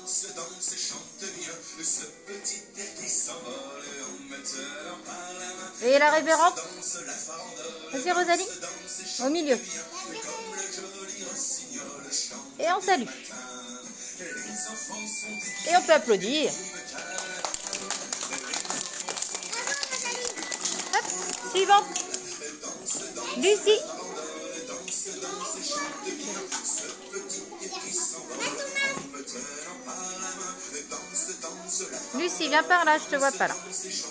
Et la révérende. Vas-y Rosalie. Au milieu. Et on salue. Et on peut applaudir. Hop, suivante. Lucie. Lucie, viens par là, je te vois pas là.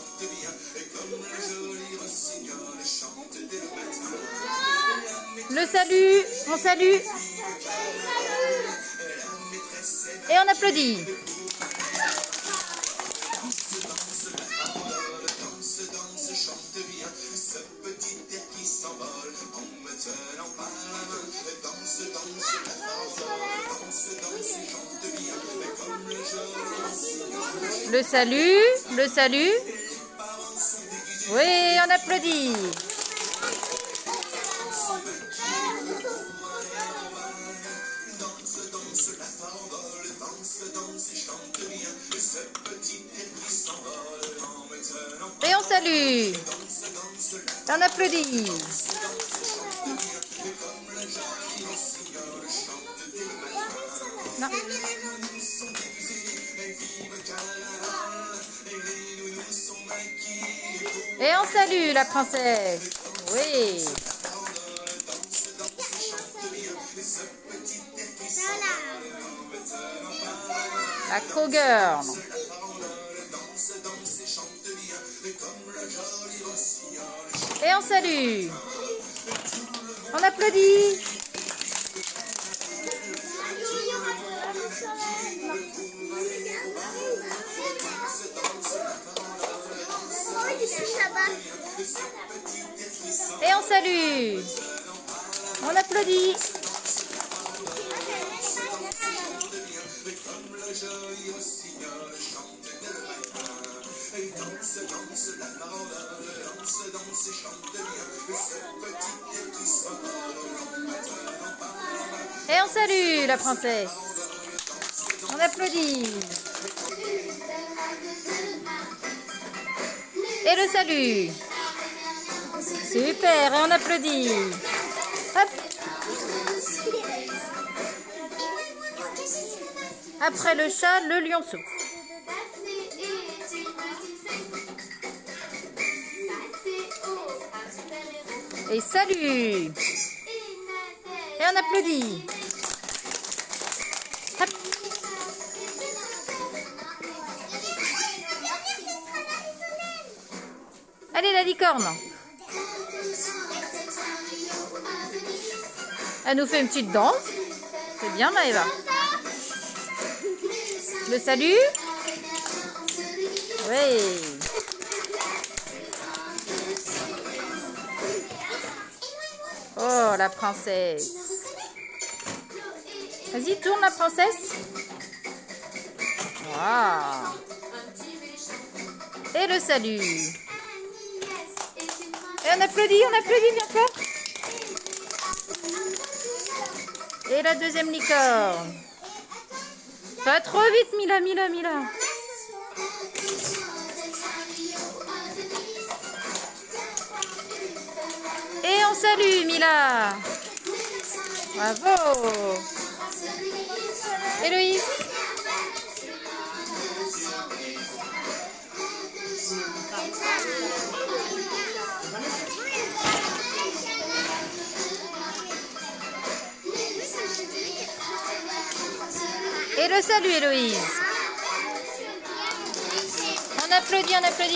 Le salut, on salue. Et on applaudit. Le salut, le salut. Oui, on applaudit. Et on salue. Et on applaudit. Non. Et on salue la princesse. Oui. La cowgirl. Et on salue. On applaudit. Et on salue. On applaudit. Et on salue la princesse. On applaudit. Et le salut. Super, et on applaudit. Hop. Après le chat, le lionceau. Et salut. Et on applaudit. Hop. Allez, la licorne. Elle nous fait une petite danse. C'est bien, Maëva. Le salut. Oui. Oh, la princesse. Vas-y, tourne la princesse. Waouh. Et le salut. Et on applaudit, viens fort. Et la deuxième licorne. Pas trop vite, Mila. Et on salue, Mila. Bravo. Héloïse. Et le salut, Héloïse. On applaudit.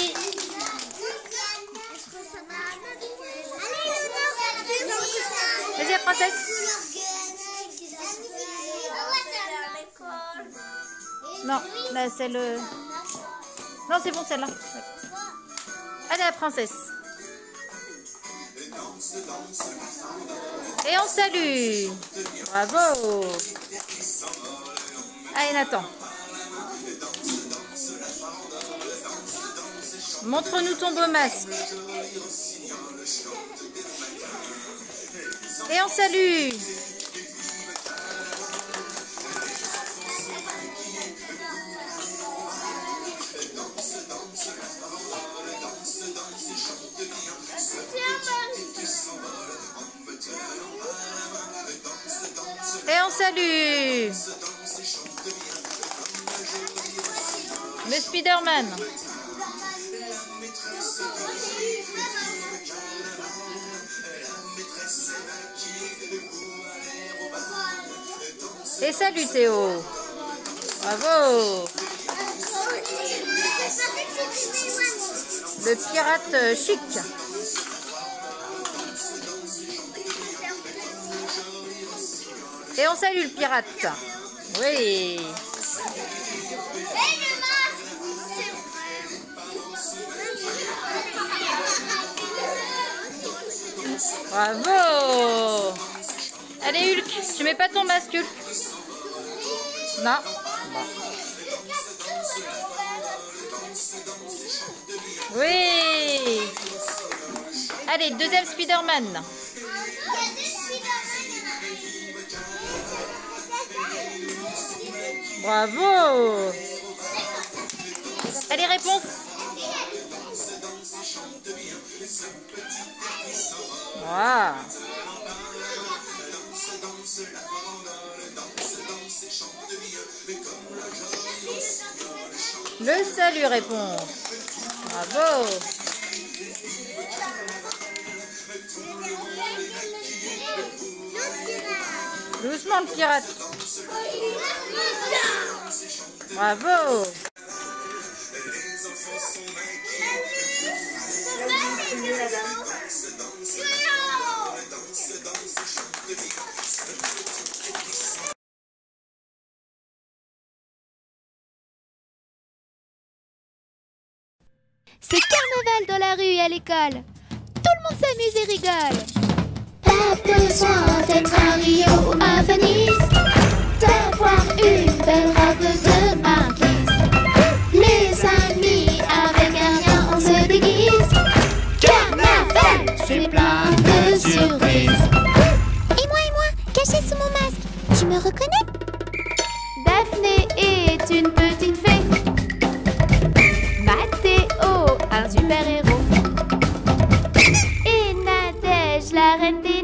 Vas-y, la princesse. Non, là, c'est le... Non, c'est bon, celle-là. Allez, la princesse. Et on salue. Bravo. Allez, Nathan. Montre-nous ton beau masque. Et on salue. Et on salue le Spider-Man. Et salut Théo. Bravo. Le pirate chic. Et on salue le pirate. Oui. Bravo. Allez Hulk, tu mets pas ton masque Hulk? Non. Oui. Allez, deuxième Spider-Man. Bravo. Allez, réponse. Wow. Le salut réponse. Bravo. Doucement le pirate. Bravo. C'est carnaval dans la rue et à l'école. Tout le monde s'amuse et rigole. Pas besoin d'être à Rio ou à Venise, d'avoir une belle robe de marquise. Les amis, avec un rien, on se déguise. Carnaval, c'est plein de surprises. Et moi, caché sous mon masque, tu me reconnais? Daphné est une petite fée. Mathéo, un super-héros. Et Nadège, la reine des